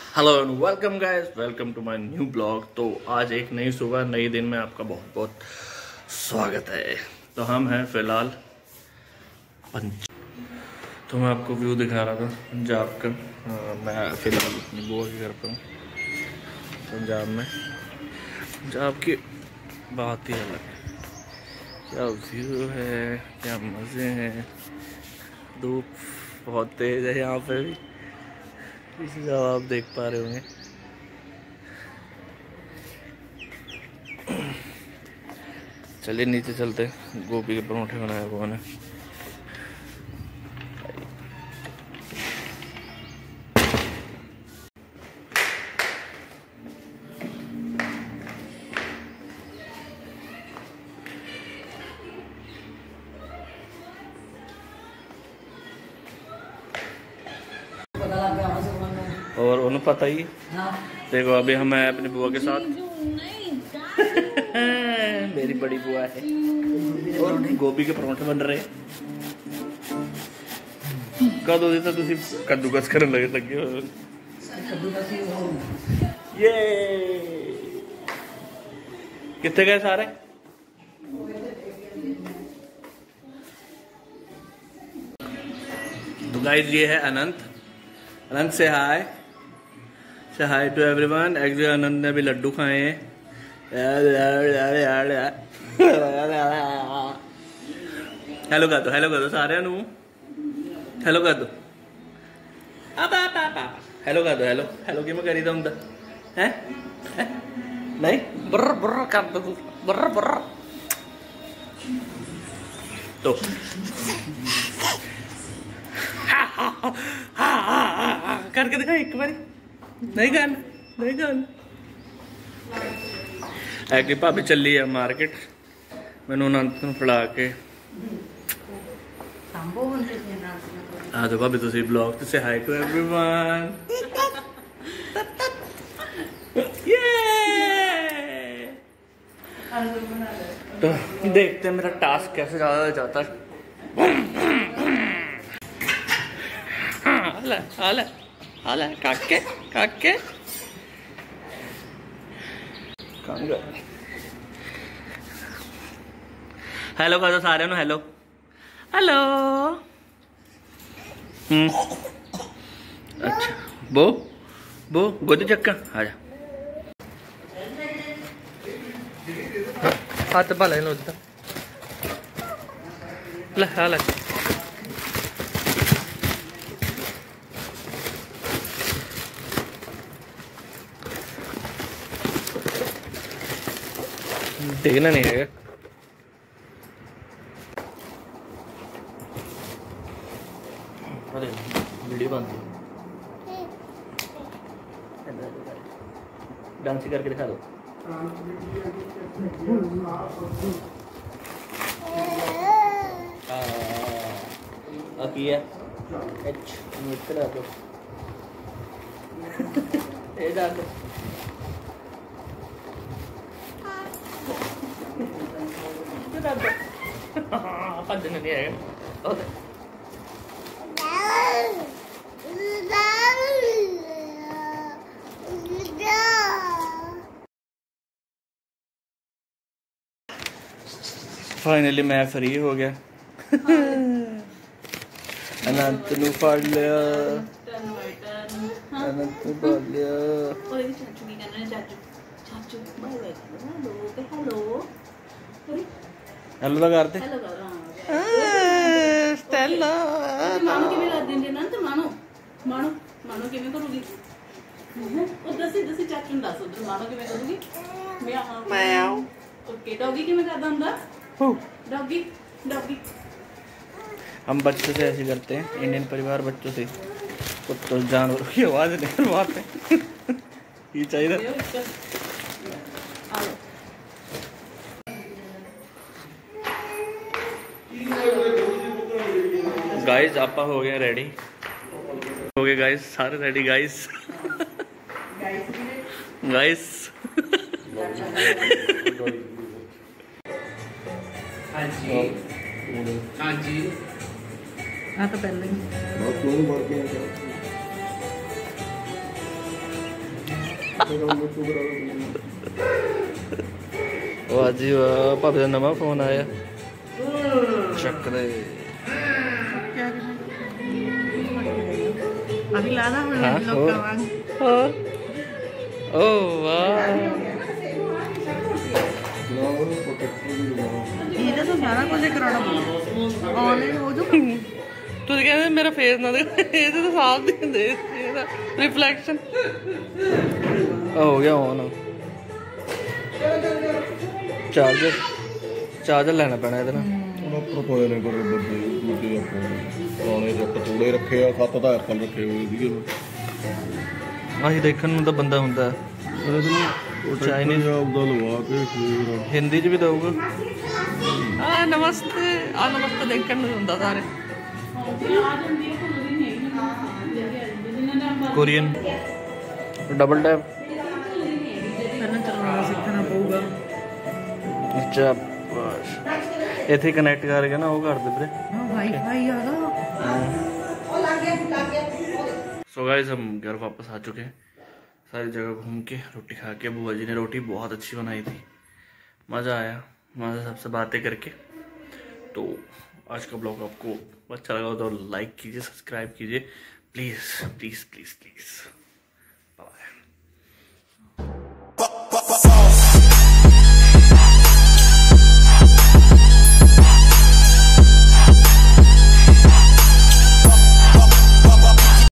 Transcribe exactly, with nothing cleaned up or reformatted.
Hello and welcome guys, welcome to my new blog. तो आज एक नई सुबह नई दिन में आपका बहुत बहुत स्वागत है। तो हम हैं फिलहाल पंच तो मैं आपको व्यू दिखा रहा था पंजाब का। आ, मैं फिलहाल अपनी बुआ के घर पर हूँ पंजाब में। पंजाब की बात ही अलग है, क्या व्यू है, क्या मज़े हैं। धूप बहुत तेज़ है यहाँ पे भी, इसी जगह आप देख पा रहे होंगे। चलिए नीचे चलते, गोभी के परोठे बनाए हुए ने। और उन्हें पता ही देखो, अभी हम हैं अपनी बुआ के साथ। मेरी बड़ी बुआ है और गोभी के परोठे बन रहे हैं। कद होती तो तुसी कद्दूकस करने लगे लगे हो। ये कितने गए सारे? तो गाइस ये है अनंत। अनंत say hi, say hi to everyone. Actually Anant ने भी लड्डू खाए हैं। हेलो कर दो, हेलो कर दो सारे नू, हेलो कर दो। हेलो कर दो, हेलो हेलो कि मैं करी था उनका है नहीं बुर्र बुर्र कर दो, बुर्र बुर्र। तो करके दिखा एक बार। नहीं गान नहीं गान एक्चुअली भाभी चली है मार्केट, मैंने अनंत ਨੂੰ ਫੜਾ ਕੇ आ जाओ भाभी तुसी ब्लॉग तो से हाय टू एवरीवन। तो देखते हैं मेरा टास्क कैसे ज्यादा जाता है। आला आला आला काके काके हेलो कर दो सारे नु, हेलो हेलो। हम्म अच्छा बो बो गोदी चक्का आजा। हाथ भला इन उधर ले हाल देखना नहीं है। अरे वीडियो बंद डांस करके दिखा दो। किया मित्र दो ये डाल दो। भजन नहीं आएगा। फाइनली मैं फ्री हो गया। अनंत नु फड़ लिया, अनंत नु फड़ लिया। चाचू की कहना है, चाचू चाचू bye bye hello hello hello लगा दे। हेलो कर हां स्टेला मानो किਵੇਂ कर देंगे अनंत। मानो मानो मानो किਵੇਂ करूगी ਉਹ दसी दसी चाचू ਨੂੰ ਦੱਸ ਉਧਰ मानो किਵੇਂ करूगी। मैं मैं ओके डॉगी किਵੇਂ करदा ਹੁੰਦਾ डॉगी डॉगी। हम बच्चों से ऐसे करते हैं, इंडियन परिवार बच्चों से कुत्तों जानवरों की आवाज निकलवाते हैं। ये चाहिए गाइस। आपा हो गया रेडी, हो गए गाइस सारे रेडी गाइस गाइस। हाँ जी हाँ जी हाँ तो पहले वाह जी वाह, भाभी का नवा फोन आया चक दे। अभी लाना है हाँ, लोग का वांग। ओ वाह, ये तो सारा कुछ कराना ऑनलाइन हो जो। ਤੁਸੀਂ ਕਹਿੰਦੇ ਮੇਰਾ ਫੇਸ ਨਾ ਦੇਖ, ਇਹਦੇ ਤਾਂ ਸਾਫ ਦਿਖਦੇ ਇਹਦਾ ਰਿਫਲੈਕਸ਼ਨ ਹੋ ਗਿਆ ਔਨ। ਚਾਰਜਰ ਚਾਰਜਰ ਲੈਣਾ ਪੈਣਾ ਇਹਦੇ ਨਾਲ। ਉੱਪਰ ਪਏ ਨੇ ਬੜੇ ਵੱਡੇ ਦੂਜੇ ਆਪਣੇ ਪੁਰਾਣੇ ਜੱਟ ਥੋੜੇ ਰੱਖੇ ਆ, ਸੱਤ ਦਾ ਐਕਲ ਰੱਖੇ ਹੋਏ ਸੀਗੇ। ਆਹੀ ਦੇਖਣ ਨੂੰ ਤਾਂ ਬੰਦਾ ਹੁੰਦਾ। ਚਾਈਨੀਜ਼ ਆਪਦਾ ਲਵਾ ਕੇ ਫਿਰ ਹਿੰਦੀ ਚ ਵੀ ਦਊਗਾ। ਆ ਨਮਸਤੇ, ਆ ਨਮਸਤੇ ਦੇਖਣ ਨੂੰ ਹੁੰਦਾ ਸਾਰੇ। ਕੋਰੀਅਨ ਡਬਲ ਟੈਪ ਪਹਿਲਾਂ ਚਲਾਉਣਾ ਸਿੱਖਣਾ ਪਊਗਾ। ਅੱਛਾ, ਇੱਥੇ ਕਨੈਕਟ ਕਰਕੇ ਨਾ ਉਹ ਕਰ ਦੇ ਵੀਰੇ। ਹਾਂ ਵਾਈਫਾਈ ਆਗਾ। सो गाइस हम घर वापस आ चुके हैं, सारी जगह घूम के रोटी खा के। बुआ जी ने रोटी बहुत अच्छी बनाई थी, मज़ा आया मज़ा सबसे बातें करके। तो आज का ब्लॉग आपको अच्छा लगा तो लाइक कीजिए, सब्सक्राइब कीजिए please please please please. Bye.